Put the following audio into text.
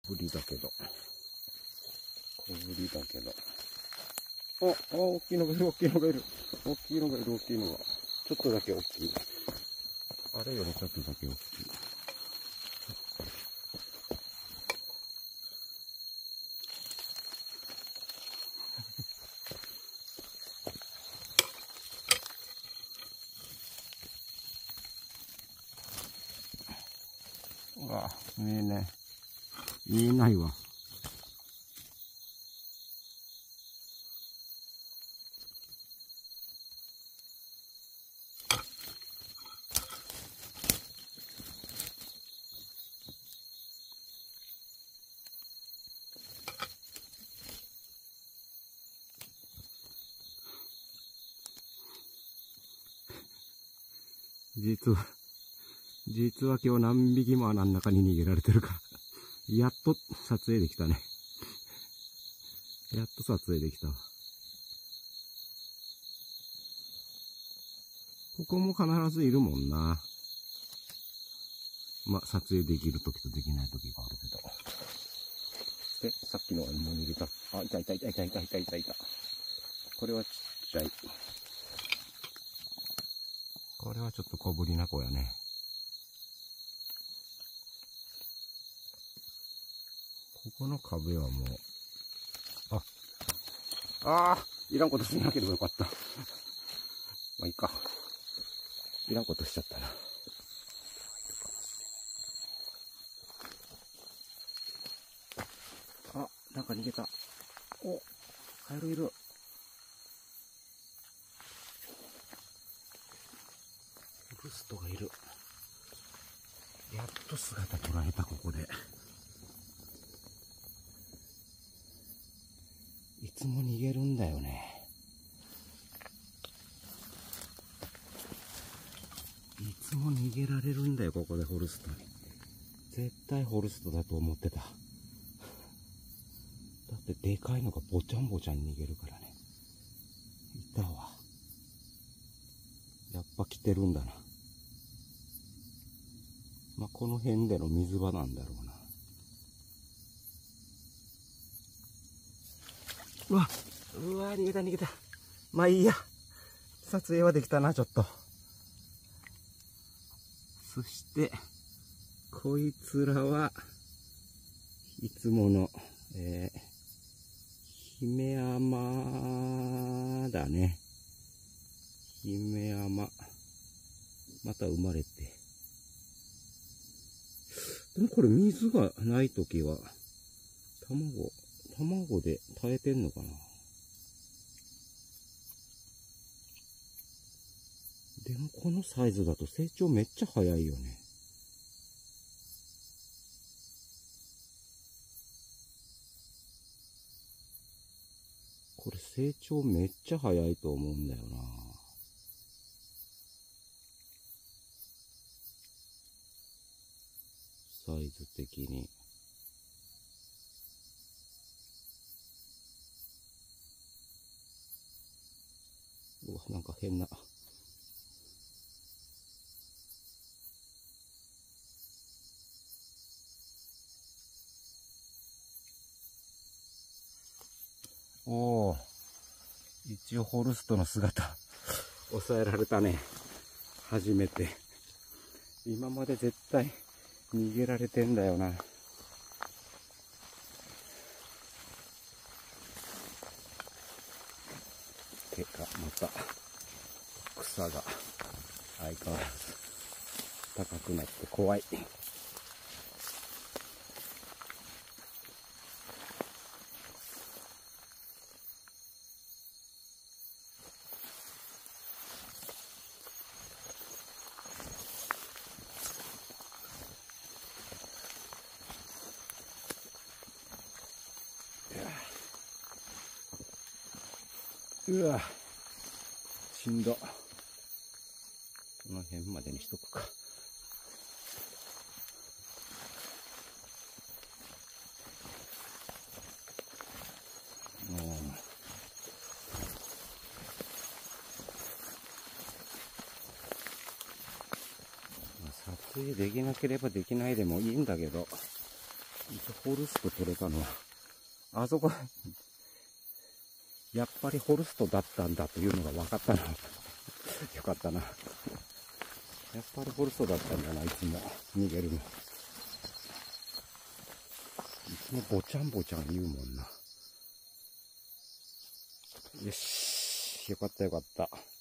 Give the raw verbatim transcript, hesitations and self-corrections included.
小ぶりだけど。小ぶりだけど。あ、あ、大きいのがいる、大きいのがいる。大きいのがいる、大きいのが。ちょっとだけ大きい。あれよりちょっとだけ大きい。うわ、いいね。見えないわ。実は、実は今日何匹も穴の中に逃げられてるから、やっと撮影できたね。やっと撮影できたわ。ここも必ずいるもんな。まあ、撮影できるときとできないときがあるけど。で、さっきのはもう逃げた。あ、いたいたいたいたいたいたいたいた。これはちっちゃい。これはちょっと小ぶりな子やね。ここの壁はもう、あ、ああ、いらんことしなければよかった。まあいいか。いらんことしちゃったな。あ、なんか逃げた。お、カエルいる。ブストがいる。やっと姿捉えた、ここで。いつも逃げるんだよね。いつも逃げられるんだよ、ここでホルストに。絶対ホルストだと思ってた。だってでかいのがぼちゃんぼちゃん逃げるからね。いたわ。やっぱ来てるんだな。まあ、この辺での水場なんだろうな。うわ、うわ、逃げた逃げた。まあいいや。撮影はできたな、ちょっと。そして、こいつらはいつもの、えー、姫山だね。姫山。また生まれて。でもこれ水がないときは、卵、卵で耐えてんのかな。でもこのサイズだと成長めっちゃ早いよね。これ成長めっちゃ早いと思うんだよな。サイズ的に。うわ、なんか変な。おお、一応ホルストの姿抑えられたね。初めて。今まで絶対逃げられてんだよな。てかまた草が相変わらず高くなって怖い。うわ、しんど。この辺までにしとくか。もう撮影できなければできないでもいいんだけど、 ホルスト取れたのは、あそこ、やっぱりホルストだったんだというのが分かったな。よかったな。やっぱりホルストだったんだな、いつも逃げるの。いつもぼちゃんぼちゃん言うもんな。よし。よかったよかった。